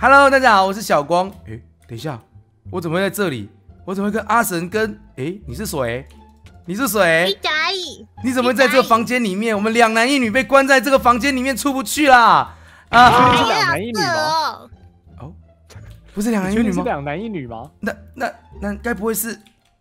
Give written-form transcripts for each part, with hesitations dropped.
Hello， 大家好，我是小光。哎，等一下，我怎么会在这里？我怎么会跟阿神跟？哎，你是谁？你是谁？你怎么会在这个房间里面？我们2男1女被关在这个房间里面出不去啦！啊， 是2男1女吗？ 哦，不是2男1女吗？ 是2男1女吗？ 那该不会是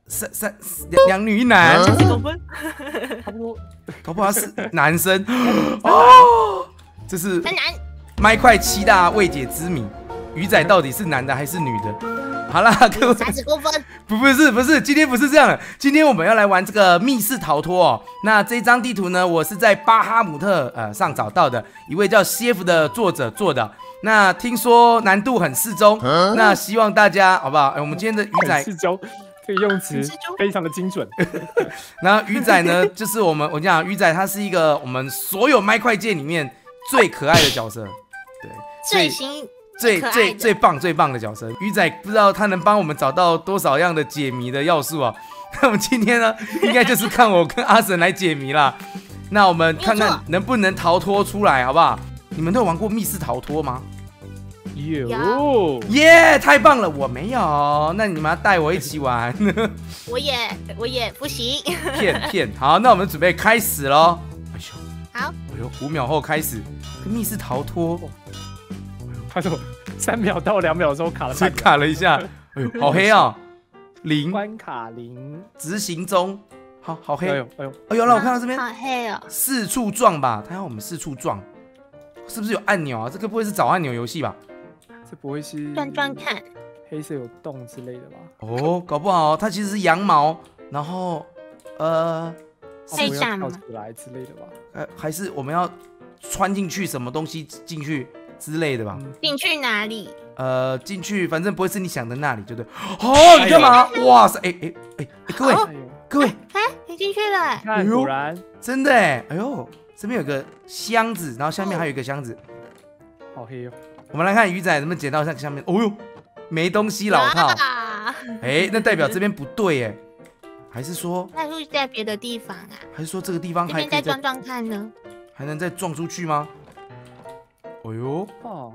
2女1男 ？30公分， 差不多。 搞不好是男生哦。这是麦块7大未解之谜，鱼仔到底是男的还是女的？好啦，各位 30公分， 不是，今天不是这样的，今天我们要来玩这个密室逃脱哦。那这张地图呢，我是在巴哈姆特上找到的，一位叫 CF 的作者做的。那听说难度很适中，那希望大家好不好？我们今天的鱼仔适中，这个用词非常的精准。 然后鱼仔呢，就是我讲鱼仔，他是一个我们所有麦块界里面最可爱的角色，对，最棒的角色。鱼仔不知道他能帮我们找到多少样的解谜的要素啊。那我们今天呢，应该就是看我跟阿神来解谜啦。那我们看看能不能逃脱出来，好不好？你们都有玩过密室逃脱吗？ 有耶，太棒了！我没有，那你们要带我一起玩。 我也不行。 骗，好，那我们准备开始喽。哎呦， 好， 哎呦，5秒后开始，密室逃脱。 他说3秒到2秒的时候卡了， 所以卡了一下。哎呦，好黑啊！0 关卡0， 执行中。好黑。 哎呦，让我看到这边。 好黑哦。 四处撞吧，他要我们四处撞，是不是有按钮啊？这个不会是找按钮游戏吧？ 这不会是转看， 黑色有洞之类的吧？ 哦，搞不好它其实是羊毛，然后可以站吗？ 出来之类的吧？ 还是我们要穿进去什么东西进去之类的吧？ 进去哪里？ 进去，反正不会是你想的那里，对不对？哦，你干嘛？哇塞，各位， 你进去了？ 看，果然真的哎，哎呦，这边有个箱子，然后下面还有一个箱子， 好黑哦。 我们来看鱼仔能不能捡到下面。哦呦，没东西老套。哎，那代表这边不对哎，还是说？ 那是在别的地方啊？ 还是说这个地方还可以再撞撞看呢？ 还能再撞出去吗？哦呦，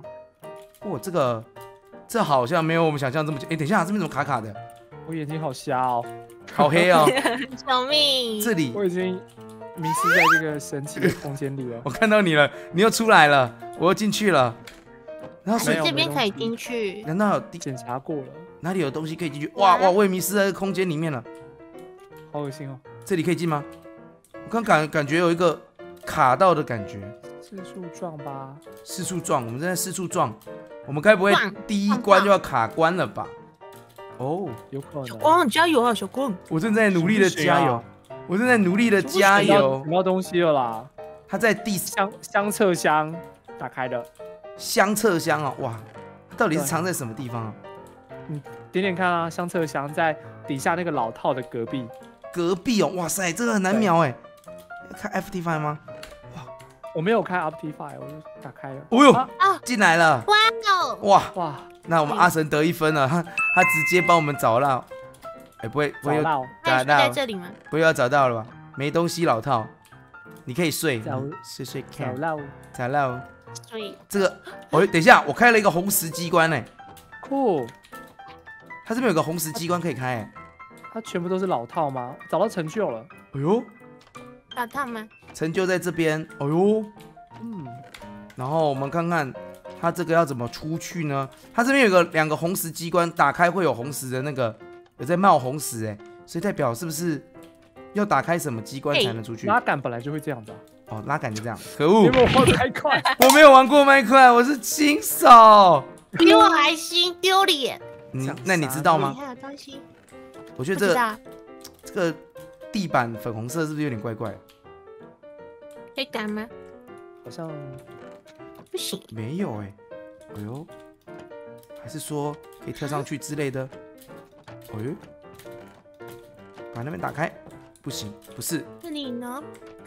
这好像没有我们想象这么简。哎，等一下，这边怎么卡卡的？ 我眼睛好瞎哦， 好黑哦！ 救命！ 这里我已经迷失在这个神奇的空间里了。 我看到你了，你又出来了，我又进去了。然后所以这边可以进去？ 难道有检查过了？ 哪里有东西可以进去？哇，我也迷失在这个空间里面了， 好恶心哦！ 这里可以进吗？我刚感觉有一个卡到的感觉。 四处撞吧， 四处撞，我们正在四处撞，我们该不会第一关就要卡关了吧？哦， 有可能。 小光，加油啊，小光！ 我正在努力的加油，我正在努力的加油。 捡到东西了啦！ 它在相册箱打开的。 相册箱哦，哇，它到底是藏在什么地方啊？ 你点点看啊，相册箱在底下那个老套的隔壁。 隔壁哦，哇塞，这个很难瞄哎。看 FT5 吗？ 我没有开 Optify， 我就打开了。 哦呦，进来了！哇！那我们阿神得1分了，他直接帮我们找到。哎，不会找到？ 在这里吗？ 不会要找到了吧？没东西老套，你可以睡睡看。找到。这个，等一下，我开了一个红石机关哎。 酷。 它这边有个红石机关可以开哎。 它全部都是老套吗？找到成就了。 哎呦， 老套吗？ 成就在这边。哎呦，然后我们看看它这个要怎么出去呢？它这边有2个红石机关，打开会有红石的那个，有在冒红石哎，所以代表是不是要打开什么机关才能出去？ 拉杆本来就会这样子啊。 哦，拉杆就这样。可恶！ 你有没有玩麦块？ 我没有玩过麦块，我是新手。 比我还新，丢脸。 那你知道吗？ 还有东西。 我觉得这个地板粉红色是不是有点怪怪？ 可以改吗？ 好像不行。 没有哎。哎呦，还是说可以跳上去之类的？哎呦，把那边打开。不行，不是。 这里呢？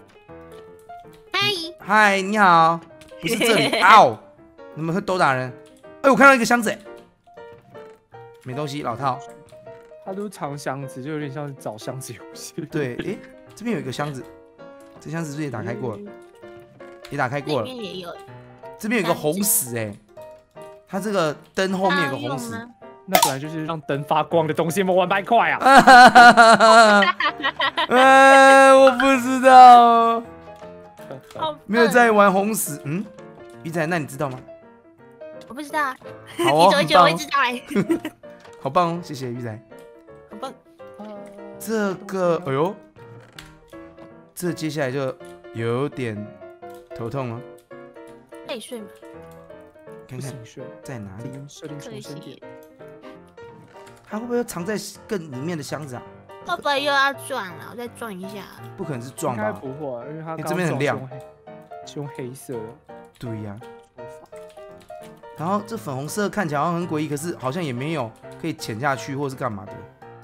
嗨，你好。不是这里。嗷！你们会都打人。哎，我看到一个箱子哎。没东西，老套。 它都藏箱子，就有点像是找箱子游戏。 对，哎，这边有一个箱子，这箱子是不是也打开过了？也打开过了。 这边也有。 这边有一个红石哎， 它这个灯后面有个红石。 那本来就是让灯发光的东西，我玩白块啊！ 我不知道，没有在玩红石。鱼仔，那你知道吗？ 我不知道。 好哦， 你怎么会知道哎？ 好棒哦，谢谢鱼仔。 好棒。 这个，哎呦，这接下来就有点头痛了。 可以睡吗？ 看看在哪里？ 设定重生点。 它会不会藏在更里面的箱子啊？ 会不会又要撞了？我再撞一下。 不可能是撞吧？ 应该不会，因为它这边很亮， 是用黑色的。 对呀。然后这粉红色看起来好像很诡异，可是好像也没有可以潜下去或是干嘛的。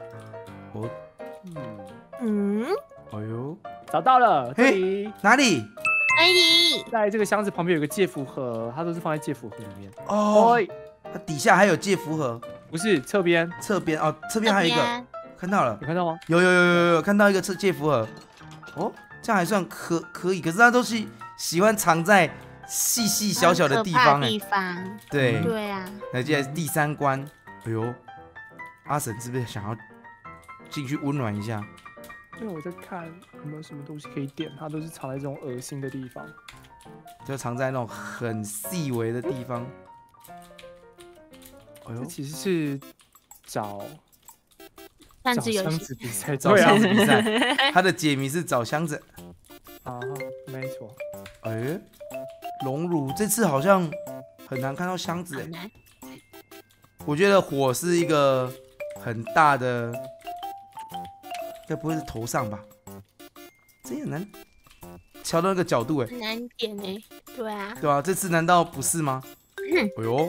哎呦， 找到了，这里哪里？ 在这个箱子旁边有个介符盒，它都是放在介符盒里面。 哦，它底下还有介符盒。 不是侧边哦，侧边还有一个，看到了， 有看到吗？ 有看到一个介符盒。哦，这样还算可以，可是它都是喜欢藏在细细小小的地方对啊。 那接下来是第3关。哎呦，阿婶是不是想要进去温暖一下？ 因为我在看有没有什么东西可以点，它都是藏在这种恶心的地方， 就藏在那种很细微的地方。 这其实是找箱子比赛， 找箱子比赛。它的解谜是找箱子啊，没错。 熔炉这次好像很难看到箱子我觉得火是一个很大的，该不会是头上吧？这也很难瞧到那个角度很难点对啊。 对啊，这次难道不是吗？哎呦，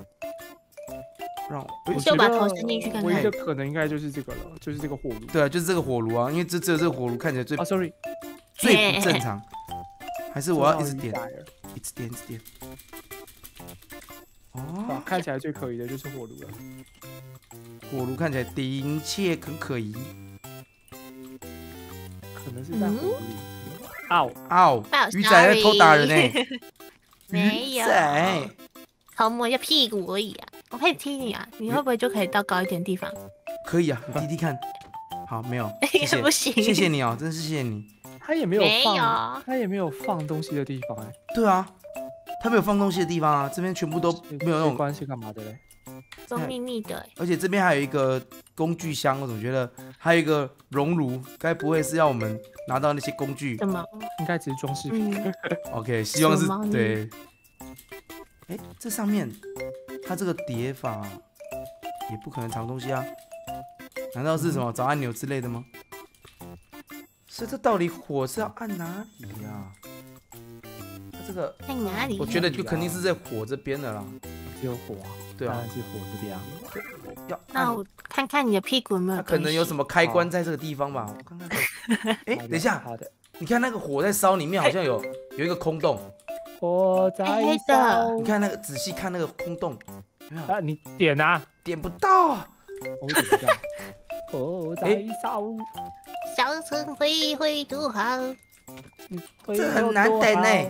让我就把头伸进去看看。 唯一的可能应该就是这个了，就是这个火炉。 对啊，就是这个火炉啊，因为只有这个火炉看起来最 ，sorry， 最不正常。还是我要一直点，一直点。 哦，看起来最可疑的就是火炉了。 火炉看起来的确很可疑， 可能是在火炉里。 鱼仔在偷打人没有，偷摸一下屁股而已啊！我可以踢你啊，你会不会就可以到高一点地方？ 可以啊，你踢踢看。好，没有，谢谢， 不行， 谢谢你哦，真是谢谢你。 他也没有放东西的地方对啊，他没有放东西的地方啊，这边全部都没有那种关系干嘛的嘞？ 都秘密的而且这边还有一个工具箱，我总觉得还有一个熔炉，该不会是要我们拿到那些工具？ 什么？ 应该只是装饰品。 OK， 希望是对。这上面它这个叠法也不可能藏东西啊，难道是什么找按钮之类的吗？所以这到底火是要按哪里呀？它这个按哪里？ 我觉得就肯定是在火这边的啦。 只有火啊， 对啊， 当然是火这边啊。 那我看看你的屁股有没有？ 它可能有什么开关在这个地方吧？我看看。等一下， 好的， 你看那个火在烧，里面好像有一个空洞。 火在烧。 你看那个，仔细看那个空洞。 啊，你点啊， 点不到啊。 我点不到。火在烧。 小城会多好。 这很难等呢。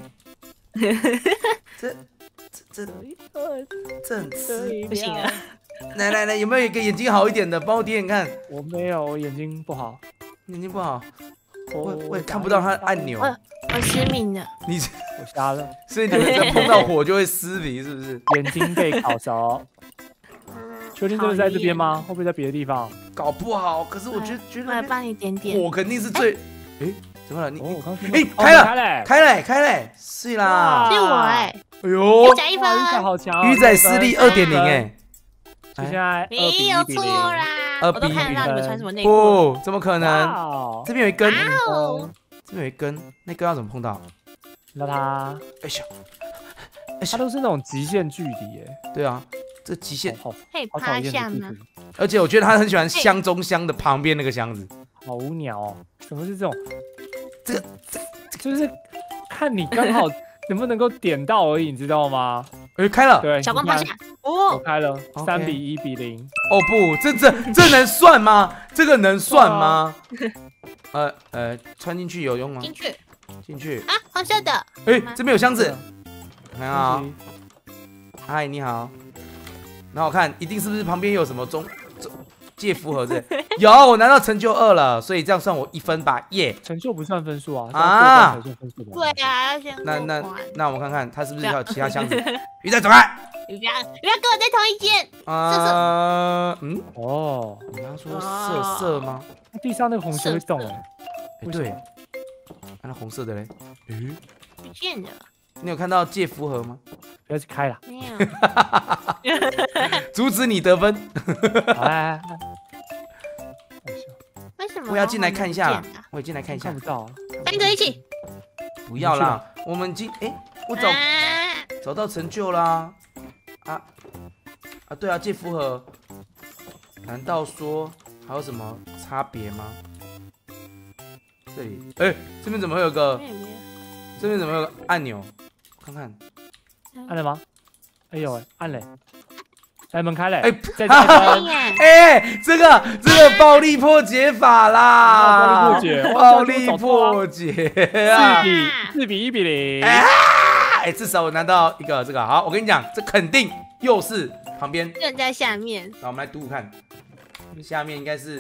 这很吃， 不行啊！ 来，有没有一个眼睛好一点的？帮我点点看。 我没有，我眼睛不好。 眼睛不好，我也看不到它的按钮。 我失明了。 我瞎了。 所以你们在碰到火就会失明，是不是？ 眼睛被烤熟。确定真的在这边吗？会不会在别的地方？ 搞不好，可是我觉得我来帮你点点。 火肯定是最……怎么了？你开了，是啦， 是我哎呦， 加1 分，好强！ 鱼仔实力2.0 现在没有错啦，我都看得到你们穿什么内裤。 不，怎么可能？这边有一根，这边有一根，那根要怎么碰到？ 那它，它都是那种极限距离耶。 对啊，这极限可以趴下吗？ 而且我觉得他很喜欢箱中箱的旁边那个箱子， 好无聊哦。什么是这种？这个就是看你刚好能不能够点到而已，你知道吗？ 开了， 对， 小光趴下， 我开了，3比1比0。 哦不，这能算吗？这个能算吗？穿进去有用吗？进去啊，黄色的。 这边有箱子，看啊。嗨，你好。 然后我看一定是不是旁边有什么介符合这？有，我拿到成就2了，所以这样算我1分吧，耶！ 成就不算分数啊。 对啊，要先那我们看看他是不是还有其他箱子？鱼仔走开！ 你不要跟我在同一间。 哦， 你刚刚说色吗？ 地上那个红色会动哎。 对，那红色的嘞？ 不见了。 你有看到介符合吗？ 不要去开了。 没有。 阻止你得分。 来， 为什么？ 我要进来看一下啦，我也进来看一下。 看不到。 3个一起。 不要啦，我们我找到成就啦。对啊，介符合。难道说还有什么差别吗？这里，这边怎么会有个？这边怎么有个按钮？看看， 按了吗？哎呦，按嘞！来，门开嘞！ 这个暴力破解法啦！暴力破解啊 ！4比1比0。 至少我拿到一个这个。好，我跟你讲，这肯定又是旁边。 人在下面。 那我们来赌赌看，下面应该是，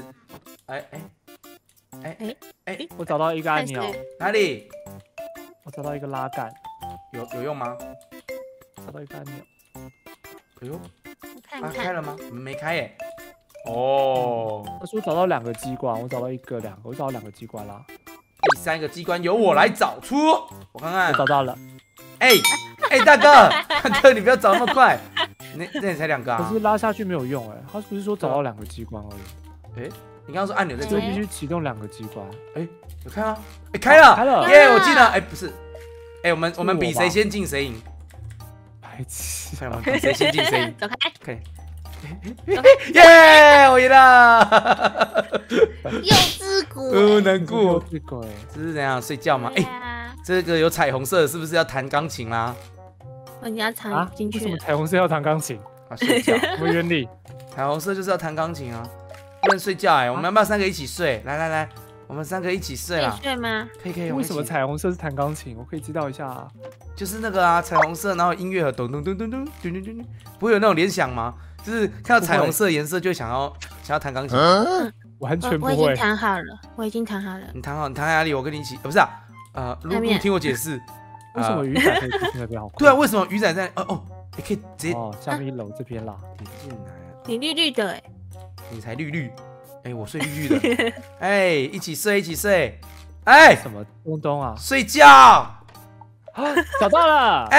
我找到一个按钮。 哪里？ 我找到一个拉杆。 有用吗？ 找到一个按钮。 哎呦， 看开了吗？没开耶。哦。 他说找到2个机关，我找到1个、2个，我找到2个机关啦。 第3个机关由我来找出，我看看。 我找到了。 大哥，你不要找那么快。那也才2个啊。 可是拉下去没有用哎，他不是说找到2个机关而已。你刚刚说按钮在这里， 必须启动2个机关。 有开吗？开了，耶！我进了。不是，我们比谁先进谁赢。 白痴， 我们比谁先进谁赢。 走开， 可以。耶！我赢了。 幼稚鬼， 难过。 这是怎样睡觉吗？这个有彩虹色，是不是要弹钢琴啦？ 你要藏进去。 为什么彩虹色要弹钢琴？ 睡觉。 什么原理？ 彩虹色就是要弹钢琴啊，不能睡觉我们要不要3个一起睡？来，我们3个一起睡啦。 可以睡吗？ 可以。 为什么彩虹色是弹钢琴？我可以知道一下啊。 就是那个彩虹色，然后音乐和咚咚咚咚咚咚咚咚，不会有那种联想吗？就是看到彩虹色颜色就想要弹钢琴。 完全不会。 我已经弹好了， 你弹好，你弹在哪里？我跟你一起。不是露听我解释。 为什么鱼仔可以去那边好？ 对啊，为什么鱼仔在？你可以直接下面1楼这边啦。 你进来。 你绿绿的你才绿。我睡绿绿的。一起睡。 什么东啊？ 睡觉。 找到了。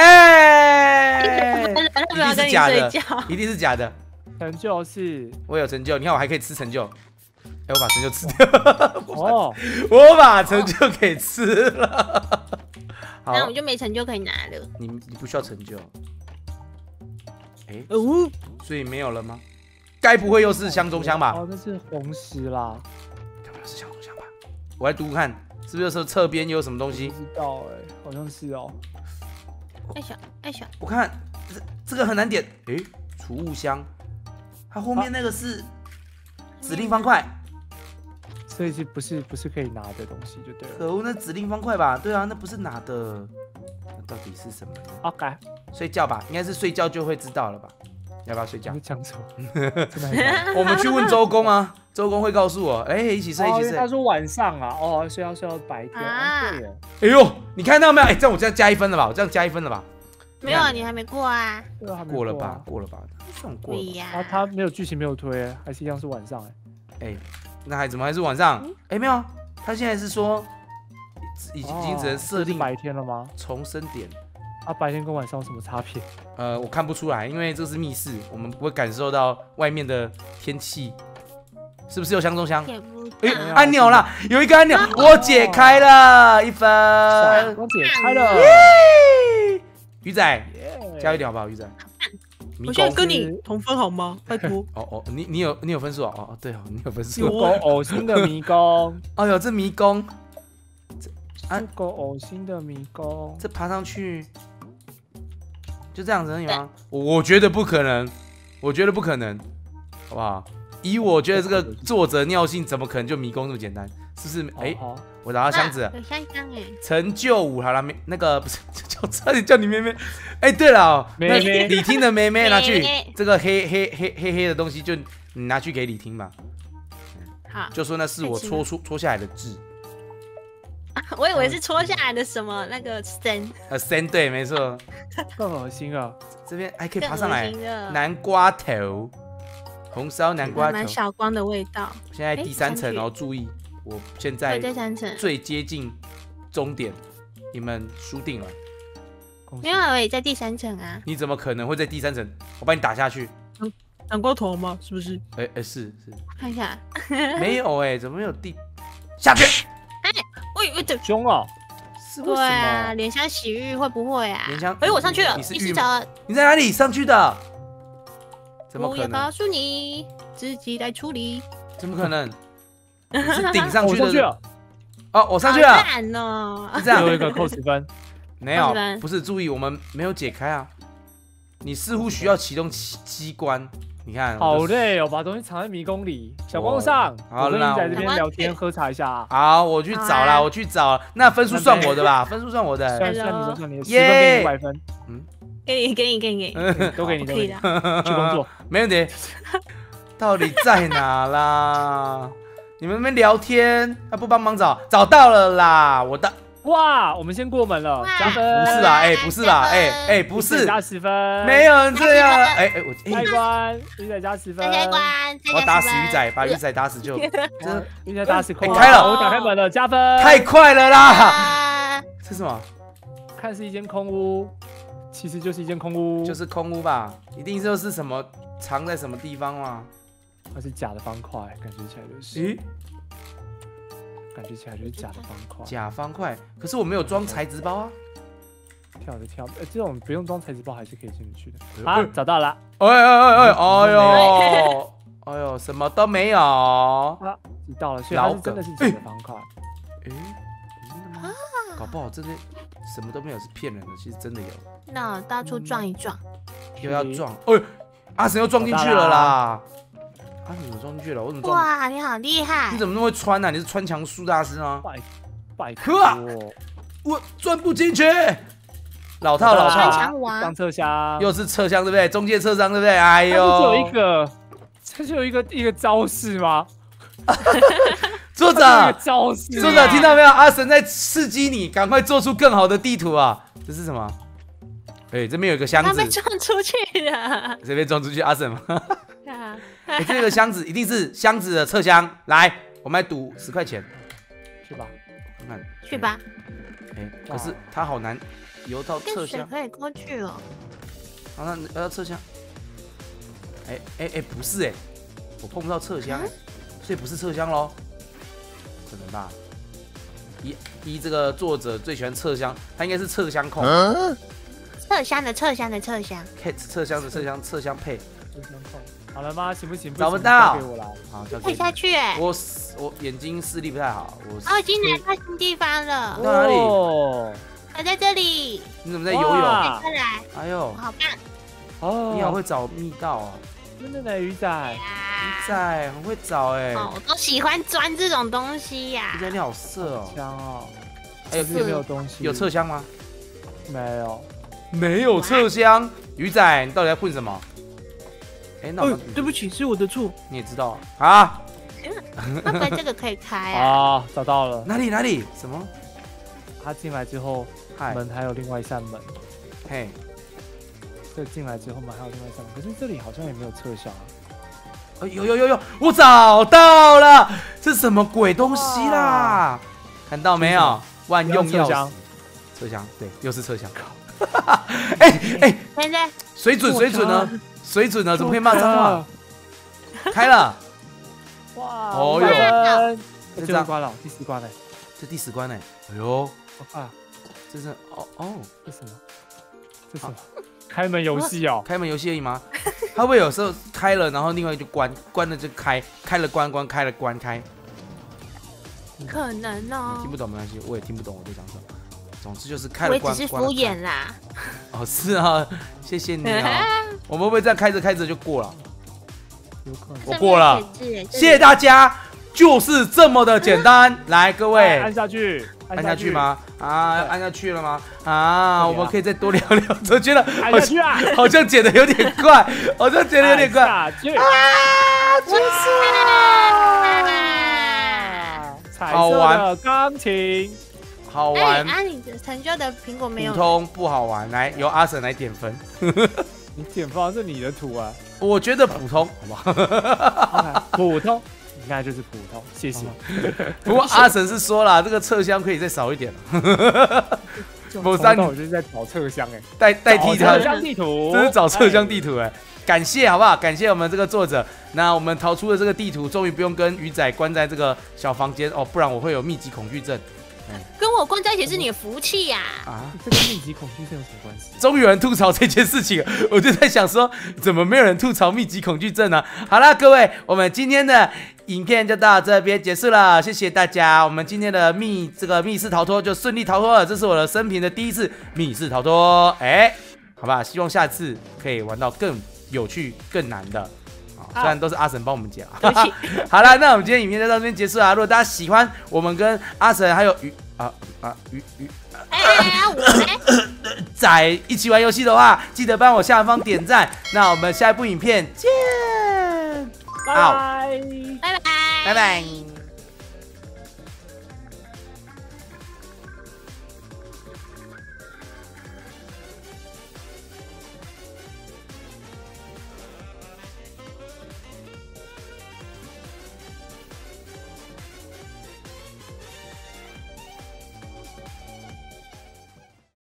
一定是假的，一定是假的。 成就是我有成就，你看我还可以吃成就。我把成就吃掉。我把成就给吃了。 那我就没成就可以拿了。 你不需要成就。所以没有了吗？该不会又是箱中箱吧？ 那是红石啦。 该不会是箱中箱吧？我来读看，是不是说侧边有什么东西？ 不知道好像是哦。 爱小。 我看这个很难点。储物箱，它后面那个是指令方块。 所以不是可以拿的东西就对了。 可恶，那指令方块吧？对啊，那不是拿的。那到底是什么呢 ？OK， 睡觉吧，应该是睡觉就会知道了吧？要不要睡觉？ 你讲什么？ 我们去问周公啊，周公会告诉我。一起睡。 他说晚上啊，睡到白天。对耶。 哎呦，你看到没有？这样我这样加1分了吧？我这样加1分了吧？ 没有啊，你还没过啊。 过了吧？算过了。 他没有剧情没有推，还是一样是晚上那怎么还是晚上？没有，他现在是说已经只能设定白天了吗？ 重生点。 白天跟晚上有什么差别？ 我看不出来，因为这是密室，我们不会感受到外面的天气。是不是有箱中箱？按钮啦，有一个按钮，我解开了1分。 我解开了。 鱼仔，加一点好不好？鱼仔。 我现在跟你同分好吗？拜托。 你有分数哦。对哦，你有分数。 有够呕心的迷宫。 这迷宫。 有够呕心的迷宫。 这爬上去，就这样子而已吗？我觉得不可能，好不好？以我觉得这个作者尿性，怎么可能就迷宫这么简单？ 是不是？哎， 好， 我找到箱子了， 有香香哎， 成就5好了，那个不是，差点叫你妹妹。哎，对了，那李听的妹妹拿去，这个黑的东西就你拿去给李听吧。 好， 就说那是我戳下来的痣。 我以为是戳下来的什么那个参。 参对，没错。 更恶心啊！ 这边还可以爬上来，南瓜头，红烧南瓜头， 蛮小光的味道。 现在第3层哦，注意，我现在最接近终点，你们输定了。 没有，我也在第3层啊。 你怎么可能会在第3层？我把你打下去。 南瓜头吗？是不是？ 是。 看一下， 没有怎么没有下去？ 喂，这凶哦！ 是为什么？对啊，怜香惜玉会不会啊？ 怜香， 我上去了。 你在哪里上去的？怎么可能？ 我要告诉你，自己来处理。 怎么可能？你是顶上去的。 我上去了。 哦，我上去了。 好难哦！ 是这样， 有一个扣10分。 没有，不是，注意，我们没有解开啊。你似乎需要启动机关。你看， 好累哦，把东西藏在迷宫里。小光上，我跟你在这边聊天喝茶一下。 好，我去找啦，我去找。那分数算我的吧，分数算我的。 算你的，算你的，10分给你500分。 给你， 都给你， 可以的。 去工作， 没问题。到底在哪啦？你们那边聊天，还不帮忙找？找到了啦，我的。 哇，我们先过门了，加分。 不是啦，不是啦，不是， 加10分。 没有人这样。 我开关，鱼仔加10分。 我打死鱼仔，把鱼仔打死就。 鱼仔打死空。 开了， 我打开门了，加分。 太快了啦！这是什么？ 看是一间空屋，其实就是一间空屋， 就是空屋吧？一定就是什么藏在什么地方嘛？ 它是假的方块，感觉起来就是。感觉起来就是假的方块， 假方块。可是我没有装材质包啊。 跳，这种不用装材质包还是可以进去的。啊，找到了。 哎呦，什么都没有。 啊，知道了，所以它是真的是假的方块。 真的吗？搞不好真的什么都没有是骗人的，其实真的有。 那我到处撞一撞。 又要撞。阿神又撞进去了啦。你怎么撞进去了？我怎么撞？ 哇，你好厉害！ 你怎么那么会穿呢？你是穿墙术大师吗？ 拜托， 我钻不进去。老套， 上侧箱， 又是侧箱对不对？中介侧箱对不对？哎呦， 这就有一个招式吗？ 作者，听到没有？阿神在刺激你，赶快做出更好的地图啊！这是什么？这边有一个箱子， 他被撞出去了。 谁被撞出去？阿神吗？这个箱子一定是箱子的侧箱，来，我们来赌10块钱， 去吧， 看看， 去吧。 可是它好难游到侧箱， 可以过去了。 好，那要侧箱。不是我碰不到侧箱，所以不是侧箱咯，可能吧？依这个作者最喜欢侧箱，他应该是侧箱控。 侧箱的侧箱。 侧箱配。 好了吗？行不行？ 找不到， 给我来。 好，交给你。 可以下去我眼睛视力不太好， 已经来到新地方了。 到哪里？ 我在这里。 你怎么在游泳？ 快来！ 哎呦， 好棒！你好会找密道啊！ 真的呢，鱼仔， 很会找我都喜欢钻这种东西呀。 鱼仔你好色哦！ 香哦！ 有没有东西？ 有侧箱吗？ 没有侧箱。鱼仔，你到底在混什么？ 对不起，是我的错。 你也知道啊？ 会不会这个可以开啊？ 找到了。 哪里？什么？ 他进来之后，门还有另外一扇门。这进来之后门还有另外一扇门，可是这里好像也没有侧箱。 有，我找到了，这是什么鬼东西啦？看到没有？万用钥匙。侧箱，对，又是侧箱。 现在水准呢？水准呢？怎么可以骂脏话？开了！ 哇！ 这第10关了，第10关嘞！ 这第10关嘞！哎呦！这是这什么？这什么？开门游戏哦！ 开门游戏而已吗？它会不会有时候开了，然后另外就关，关了就开，开了关，开了关开？ 可能哦。 你听不懂没关系，我也听不懂我在讲什么。总之就是开了关， 我只是敷衍啦。 是啊，谢谢你啊。我们会不会这样开着就过了？ 有可能。 我过了，谢谢大家。 就是这么的简单。来，各位， 按下去， 按下去吗？啊，按下去了吗？啊，我们可以再多聊聊。我觉得好像剪的有点快，好像剪的有点快。啊，结束好玩，钢琴， 好玩。 你的成就的苹果没有？ 普通不好玩，来由阿神来点分。 你点分是你的图啊。 我觉得普通，好不好？普通。应该就是普通，谢谢。 不过阿神是说了，这个侧箱可以再少一点。 我就是在找侧箱代替他侧箱地图， 这是找侧箱地图感谢好不好？感谢我们这个作者。那我们逃出了这个地图，终于不用跟鱼仔关在这个小房间哦，不然我会有密集恐惧症。 跟我关在一起是你的福气呀！ 这跟密集恐惧症有什么关系？ 终于有人吐槽这件事情了，我就在想说，怎么没有人吐槽密集恐惧症呢？好了，各位，我们今天的影片就到这边结束了，谢谢大家。我们今天的密室逃脱就顺利逃脱了，这是我的生平的第一次密室逃脱，好吧，希望下次可以玩到更有趣、更难的。虽然都是阿神帮我们讲，好了，那我们今天影片就到这边结束了。如果大家喜欢我们跟阿神还有仔一起玩游戏的话，记得帮我下方点赞。那我们下一部影片见， 拜拜， 拜拜， 拜拜。